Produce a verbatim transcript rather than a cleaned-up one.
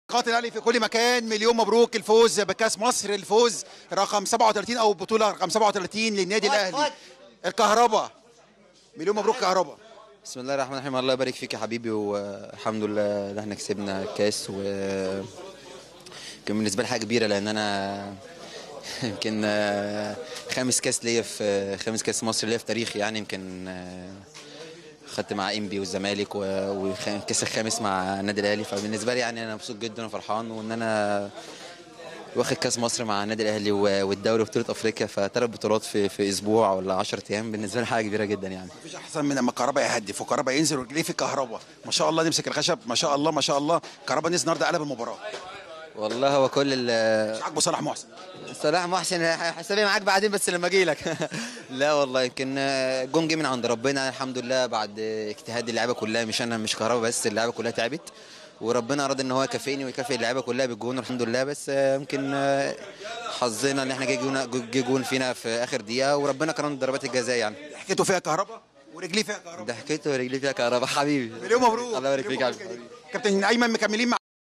قاتل الاهلي في كل مكان، مليون مبروك الفوز بكاس مصر، الفوز رقم سبعة وثلاثين او البطوله رقم سبعة وثلاثين للنادي الاهلي. الكهرباء، مليون مبروك كهرباء. بسم الله الرحمن الرحيم. الله يبارك فيك يا حبيبي، والحمد لله ان احنا كسبنا الكاس، و كان بالنسبه لي حاجه كبيره لان انا يمكن خامس كاس ليا في خامس كاس مصر ليا في تاريخي، يعني يمكن خدت مع انبي والزمالك والكاس الخامس مع النادي الاهلي، فبالنسبه لي يعني انا مبسوط جدا وفرحان، وان انا واخد كاس مصر مع النادي الاهلي والدوري وبطوله افريقيا، فثلاث بطولات في في اسبوع ولا عشرة ايام، بالنسبه لي حاجه كبيره جدا يعني. مفيش احسن من لما كهربا يهدف وكهربا ينزل ورجليه في كهربا، ما شاء الله نمسك الخشب، ما شاء الله ما شاء الله. كهربا نزل النهارده قلب المباراه. والله هو كل ال مش عاجبه صلاح محسن؟ صلاح محسن حسابي معاك بعدين بس لما اجي لك. لا والله يمكن جون جه من عند ربنا الحمد لله، بعد اجتهاد اللعيبه كلها، مش انا مش كهربا بس، اللعيبه كلها تعبت، وربنا اراد ان هو يكافئني ويكافئ اللعيبه كلها بالجون الحمد لله. بس يمكن حظنا ان احنا جه جون جه جون فينا في اخر دقيقه، وربنا كرم ضربات الجزاء يعني. حكيته فيها كهربا ورجليه فيها كهربا. ضحكته ورجليه فيها كهربا حبيبي. مليون مبروك. الله يبارك فيك يا حبيبي. كابتن ايمن مكملين مع